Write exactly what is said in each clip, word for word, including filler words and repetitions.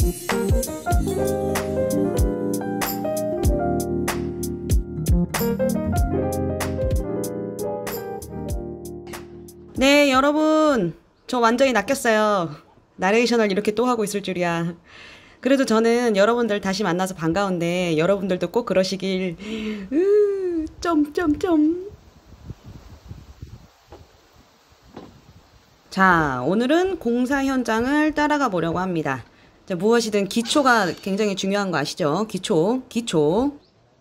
네, 여러분, 저 완전히 낚였어요. 나레이션을 이렇게 또 하고 있을 줄이야. 그래도 저는 여러분들 다시 만나서 반가운데 여러분들도 꼭 그러시길. 으, 점점점. 자, 오늘은 공사 현장을 따라가 보려고 합니다. 자, 무엇이든 기초가 굉장히 중요한 거 아시죠? 기초, 기초.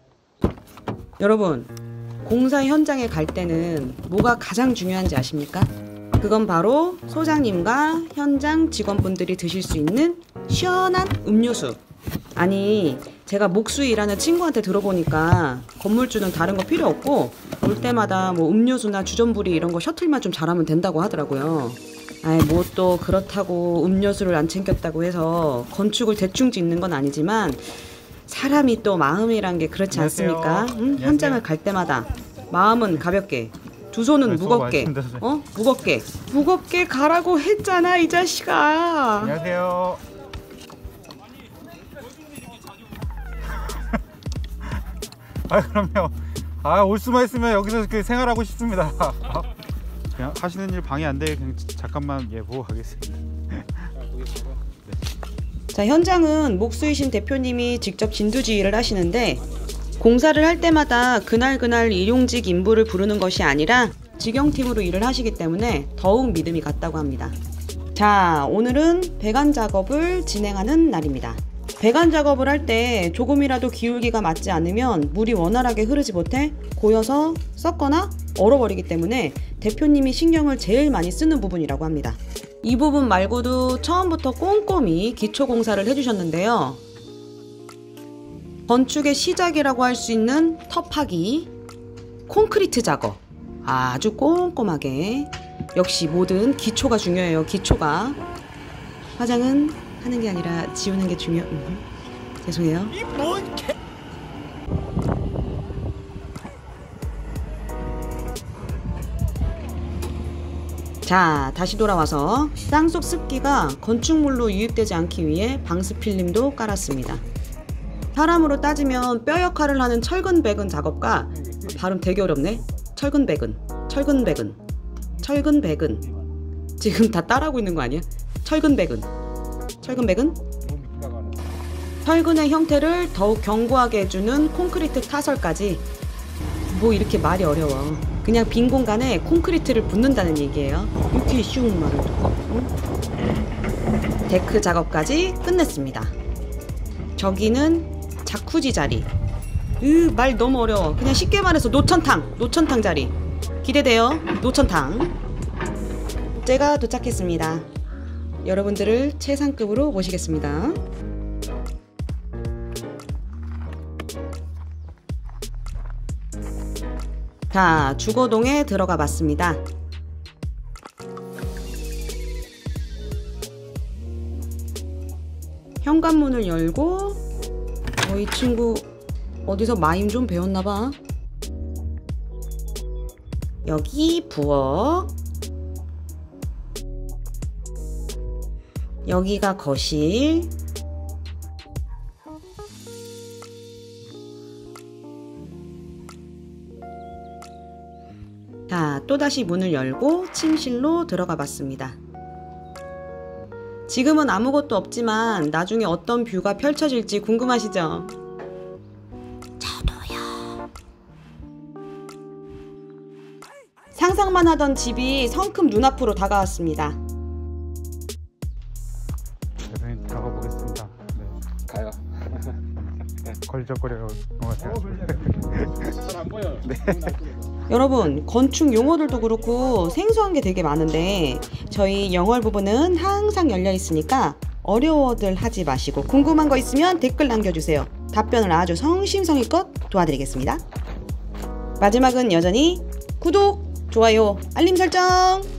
여러분, 공사 현장에 갈 때는 뭐가 가장 중요한지 아십니까? 그건 바로 소장님과 현장 직원분들이 드실 수 있는 시원한 음료수. 아니, 제가 목수 일하는 친구한테 들어보니까 건물주는 다른 거 필요 없고 올 때마다 뭐 음료수나 주전부리 이런 거 셔틀만 좀 잘하면 된다고 하더라고요. 아이, 뭐 또 그렇다고 음료수를 안 챙겼다고 해서 건축을 대충 짓는 건 아니지만 사람이 또 마음이란 게 그렇지 않습니까? 응? 현장을 갈 때마다 마음은 가볍게, 두 손은 무겁게, 어? 무겁게, 무겁게 가라고 했잖아, 이 자식아. 안녕하세요. 아, 그럼요. 아, 올 수만 있으면 여기서 그 생활하고 싶습니다. 그냥 하시는 일 방해 안 돼. 그냥 잠깐만 예 보고 가겠습니다. 자, 현장은 목수이신 대표님이 직접 진두지휘를 하시는데 공사를 할 때마다 그날그날 일용직 인부를 부르는 것이 아니라 직영팀으로 일을 하시기 때문에 더욱 믿음이 갔다고 합니다. 자, 오늘은 배관 작업을 진행하는 날입니다. 배관 작업을 할 때 조금이라도 기울기가 맞지 않으면 물이 원활하게 흐르지 못해 고여서 썩거나 얼어버리기 때문에 대표님이 신경을 제일 많이 쓰는 부분이라고 합니다. 이 부분 말고도 처음부터 꼼꼼히 기초 공사를 해주셨는데요. 건축의 시작이라고 할 수 있는 터파기, 콘크리트 작업 아주 꼼꼼하게. 역시 모든 기초가 중요해요. 기초가. 화장은 하는 게 아니라 지우는 게 중요. 음, 죄송해요. 자, 다시 돌아와서 땅속 습기가 건축물로 유입되지 않기 위해 방수 필름도 깔았습니다. 사람으로 따지면 뼈 역할을 하는 철근배근 작업과, 발음 되게 어렵네. 철근배근, 철근배근, 철근배근. 지금 다 따라하고 있는 거 아니야? 철근배근, 철근배근. 철근의 형태를 더욱 견고하게 해주는 콘크리트 타설까지. 뭐 이렇게 말이 어려워. 그냥 빈 공간에 콘크리트를 붓는다는 얘기예요. 이렇게 쉬운 말을 듣고. 응? 데크 작업까지 끝냈습니다. 저기는 자쿠지 자리. 으, 말 너무 어려워. 그냥 쉽게 말해서 노천탕, 노천탕 자리. 기대돼요. 노천탕. 제가 도착했습니다. 여러분들을 최상급으로 모시겠습니다. 자, 주거동에 들어가 봤습니다. 현관문을 열고, 어, 이 친구 어디서 마임 좀 배웠나봐. 여기 부엌, 여기가 거실, 자, 또다시 문을 열고 침실로 들어가 봤습니다. 지금은 아무것도 없지만 나중에 어떤 뷰가 펼쳐질지 궁금하시죠? 저도요. 상상만 하던 집이 성큼 눈앞으로 다가왔습니다. 대표님 들어가 보겠습니다. 네. 가요. 걸적거려가 같아요. 잘 안 보여요. 네. 여러분, 건축 용어들도 그렇고 생소한 게 되게 많은데 저희 영월 부분은 항상 열려 있으니까 어려워들 하지 마시고 궁금한 거 있으면 댓글 남겨주세요. 답변을 아주 성심성의껏 도와드리겠습니다. 마지막은 여전히 구독, 좋아요, 알림 설정!